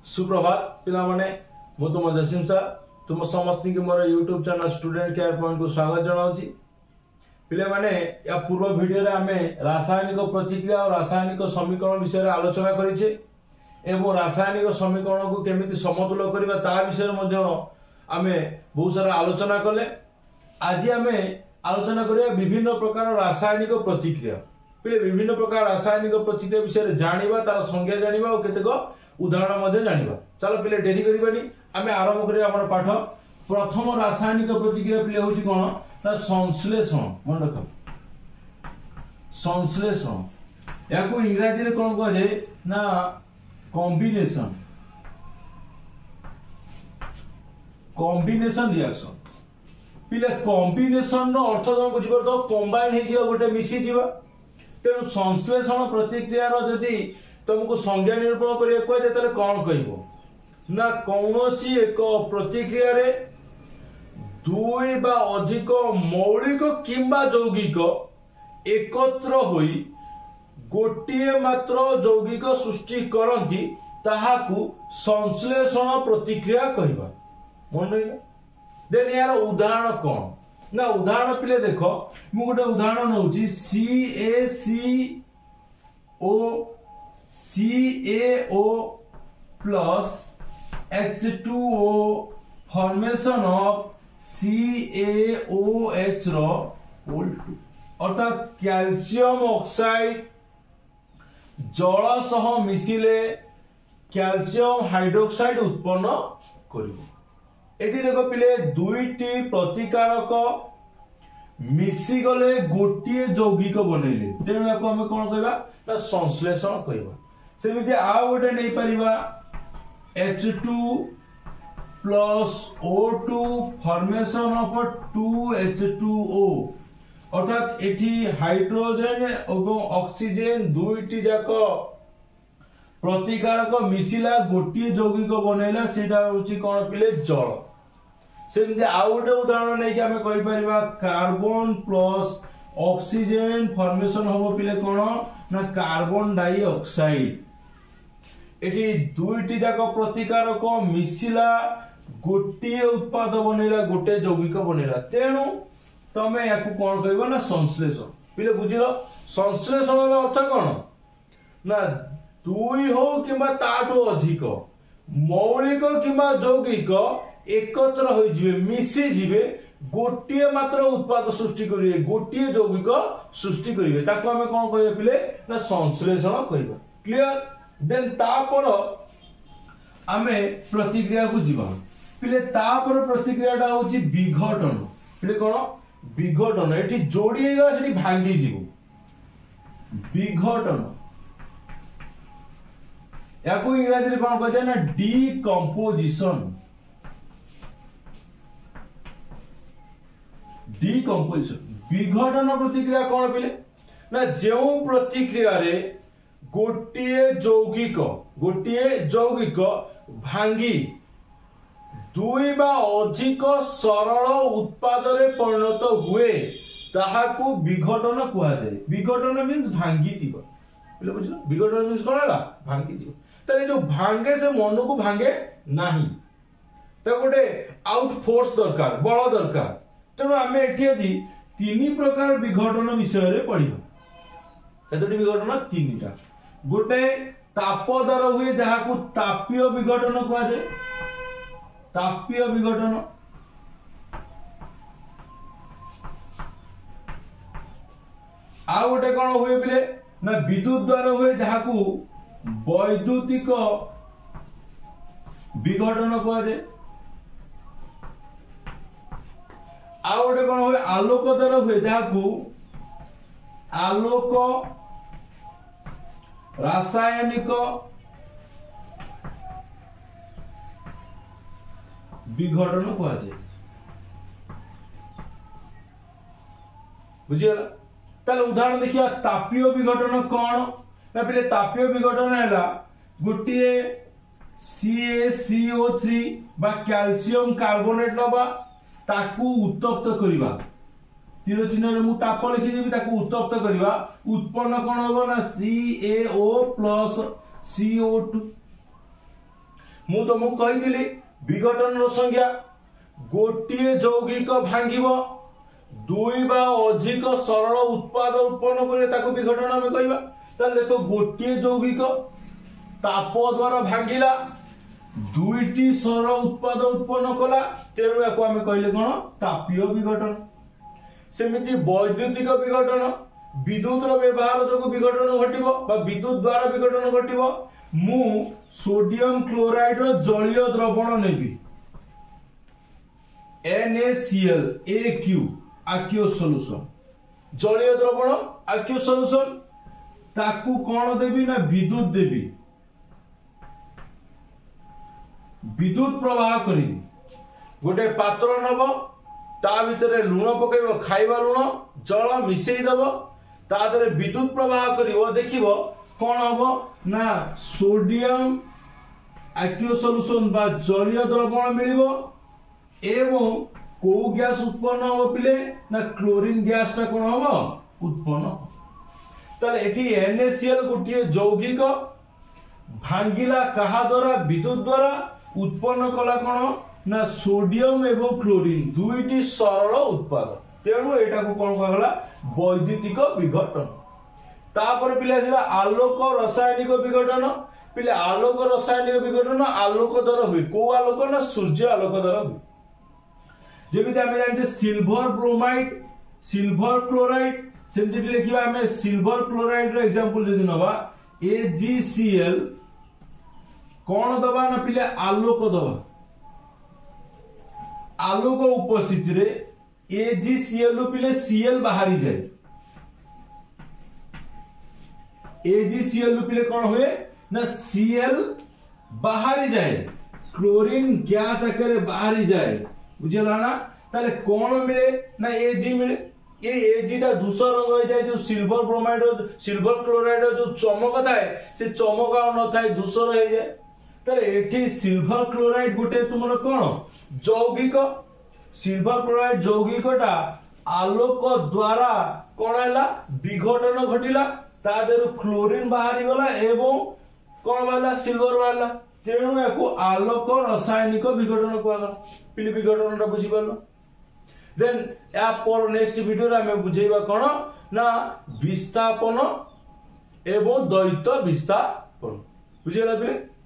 सुप्रभात पिला माने मु तुम जसीम सर तुम समस्त की मोर YouTube channel student care point को स्वागत जनाऊँगी। पिला माने या पूर्व वीडियो रे आमे रासायनिक प्रतिक्रिया और रासायनिक समीकरण विषय आलोचना करिछे एवं रासायनिक समीकरण को केमिति समतुल करिबा ता विषय मध्ये आमे बहुत सारा आलोचना कले। आज आमे आलोचना करिया विभिन्न प्रकार रासायनिक प्रतिक्रिया पिले विभिन्न प्रकार रासायनिक प्रतिक्रिया विषय जानिबा तार संज्ञा जानिबा और केतेक उदाहरण मध्ये जानिबा। चलो पिले डेरी करिबानी आमे आरंभ करिया हमर पाठ। प्रथम रासायनिक प्रतिक्रिया पिले होची कोन ना संश्लेषण। मन रख संश्लेषण याको इंग्रजी रे कोन कहै ना कॉम्बिनेशन कॉम्बिनेशन रिएक्शन। पिले कॉम्बिनेशन रो अर्थ तुम बुझि परतो कंबाइन हे जिवा गोटे मिसी जिवा। तेणु संश्लेषण प्रतिक्रिया रो जदी तुमको संज्ञा निरूपण करिया कहै तले कोन कहबो ना कौनसी एक प्रतिक्रिया रे दुई बा अधिक मौलिक किंबा यौगिक एकत्र होई गोटिए मात्र यौगिक सृष्टि करंती ताहाकू संश्लेषण प्रतिक्रिया कहबा। मन रहिला। देन यार उदाहरण कोन ना उदाहरण पिले देखो मु गोटे उदाहरण नउची CaCO plus H2O formation of CaOH रो अर्थात कैल्शियम ऑक्साइड जल सह मिसिले कैल्शियम हाइड्रोक्साइड उत्पन्न करिवो। एटी देखो पिले दुईटी प्रतिकारक मिसी गले गोटिए यौगिक बनैले तेणु याको हम कोन कहबा ना संश्लेषण कहबा। सेमिति आ गोटे नै परिबा H2 plus O2 formation of 2H2O अर्थात एठी हाइड्रोजन एवं ऑक्सीजन दुईटी जाक प्रतिकारक मिसिला गोटिए यौगिक बनैला सेटा होची कोन पिले जल। सेमते आ गोटे उदाहरण नै कि हमें कहि परिबा कार्बन प्लस ऑक्सीजन फॉर्मेशन होबो पिले कोन ना कार्बन डाई ऑक्साइड। एटी दुईटी जाक प्रतिकारक मिसिला गोटिए उत्पाद बनैला गोटे यौगिक बनैला तेणु तमे याकू कोन कहबो ना संश्लेषण। पिले बुझिलो संश्लेषण रो अर्थ कोन ना दुई हो किंबा ताठो अधिक मौलिक किंबा यौगिक एकत्र होई जिवे मिसी जिवे गोटिए मात्र उत्पाद सृष्टि करिवे गोटिए यौगिक सृष्टि करिवे ताको हमें कोन कहबे पिले ना संश्लेषण कहबा। क्लियर। देन तापर हमें प्रतिक्रिया को जीवा पिले तापर प्रतिक्रियाटा होची विघटन। पिले कोन विघटन एठी जोडी हेगा सेठी भांगी जीवो विघटन। याको इंग्रजी रे कोन कहै ना डिकम्पोजिशन। डिकम्पोजिशन विघटन प्रतिक्रिया कोन पिले ना जेउ प्रतिक्रिया रे गोटिए यौगिक भांगी दुई बा अधिक सरल उत्पाद रे परिणत हुए ताहाकू विघटन कुआ जाय। विघटन मींस भांगी जीव। पिले बुझलो विघटन मींस कोन होला भांगी जीव। तले जो भांगे से मन को भांगे नाही तो गोटे आउट फोर्स दरकार बल दरकार। तेणु आम एठी आज तीन प्रकार विघटन विषय रे पढ़िबा। केतोटी विघटन तीनटा। गोटे ताप द्वारा हुए जहाकू तापीय विघटन कहा जाए तापीय विघटन। आ गोटे कौन हुए पिले ना विद्युत द्वारा हुए जहाकू वैद्युतिक विघटन कहा जाए। आ गोटे कौन हुए आलोक द्वारा हुए जहाकू आलोक रासायनिक विघटन कहा जाए। बुझिगला। ताले उदाहरण देखिया तापीय विघटन कौन ना पिले तापीय विघटन हैला गोटिए CaCO3 बा कैल्शियम कार्बोनेट नबा ताकू उत्तप्त करिबा तीर चिन्ह रे मु ताप लिखि देबी ताकू उत्तप्त करिबा उत्पन्न कोन होबो ना CaO प्लस CO2 मु तुमको कही विघटन संज्ञा गोटे यौगिक भांगिब दुई बा अधिक सरल उत्पाद उत्पन्न करे ताको विघटन आमे कहबा। ताले देखो गोटे यौगिक ताप द्वारा भांगिला दुईटी सरल उत्पाद उत्पन्न कला तेणु याको आमे कहले कोन तापीय विघटन। सेमिति वैद्युतिक विघटन विद्युत व्यवहार जो विघटन घटिबो बा विद्युत द्वारा विघटन घटिबो। मु सोडियम क्लोराइड रो जलीय द्रवण नेबी NaCl AQ aqueous सॉल्यूशन जलीय द्रवण aqueous सॉल्यूशन ताकू कोन देबी ना विद्युत देबी विद्युत प्रवाह करी गोटे पात्र नब ता भितर लुण पकेब खाइबा लुण जल मिसेई दब ता देरे विद्युत प्रवाह करिवो देखिवो कोन हबो ना सोडियम aqueous सॉल्यूशन बा जलीय द्रवण मिलिबो एवं को गैस उत्पन्न हो पिले ना क्लोरीन गैस टा कोन हबो उत्पन्न। ताले एठी NaCl गोटे यौगिक भांगिला कहा द्वारा विद्युत द्वारा उत्पन्न कला कोन ना सोडियम एवं क्लोरीन दुईटी सरल उत्पाद तेणु एटा को कोन कहला वैद्युतिक विघटन। तापर पिले आसीला आलोक रासायनिक विघटन पिले आलोक रासायनिक विघटन आलोक द्वारा हुई को आलोक ना सूर्य आलोक द्वारा हुई जेमिति आमे जानते सिल्वर ब्रोमाइड सिल्वर क्लोराइड सेमति लिखिबा आमे सिल्वर क्लोराइड रो एग्जांपल जदि नबा AgCl कोन दबा ना पिले आलोक दबा आलोक उपस्थिति रे AgCl पिले Cl बाहरी जाए AgCl पिले कोन हुए ना Cl बाहरी जाए क्लोरीन गैस आकर बाहरी जाए बुझला ना। ताले कोन मिले ना Ag मिले ये Ag टा दूसरा रंग हो जाए जो सिल्वर ब्रोमाइड सिल्वर क्लोराइड जो चमक थाए से चमक आ न थाए दूसरा हो जाए। ताले एठी सिल्वर क्लोराइड गोटे तुमरो कोन यौगिक सिल्वर क्लोराइड यौगिकटा आलोक द्वारा कोन हैला विघटन घटिला ता देरु क्लोरीन बाहरी गला एवं कोन वाला सिल्वर वाला तेणु याको आलोक रासायनिक विघटन कहला पिली विघटनटा बुझी पालो। देन या पर नेक्स्ट वीडियो रे हमें बुझेबा कोन ना विस्थापन एवं द्वैत विस्थापन बुझिला पिले।